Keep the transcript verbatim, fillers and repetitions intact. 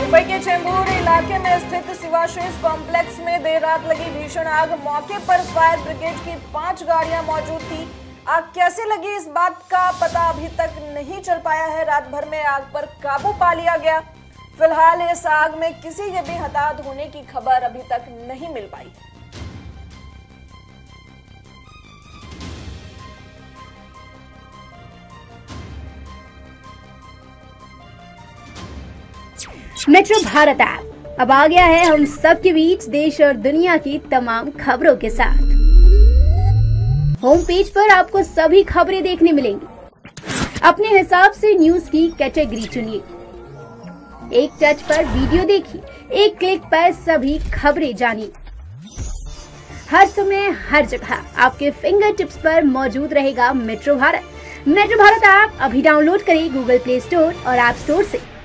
मुंबई के चेंबूर इलाके में स्थित शिवाशीष कॉम्प्लेक्स में देर रात लगी भीषण आग। मौके पर फायर ब्रिगेड की पांच गाड़ियां मौजूद थी। आग कैसे लगी इस बात का पता अभी तक नहीं चल पाया है। रात भर में आग पर काबू पा लिया गया। फिलहाल इस आग में किसी के भी हताहत होने की खबर अभी तक नहीं मिल पाई। मेट्रो भारत ऐप अब आ गया है हम सब के बीच देश और दुनिया की तमाम खबरों के साथ। होम पेज पर आपको सभी खबरें देखने मिलेंगी। अपने हिसाब से न्यूज की कैटेगरी चुनिए, एक टच पर वीडियो देखिए, एक क्लिक पर सभी खबरें जानिए। हर समय हर जगह आपके फिंगर टिप्स पर मौजूद रहेगा metro Bharat. Metro Bharat app अभी डाउनलोड करें गूगल प्ले स्टोर और ऐप स्टोर से।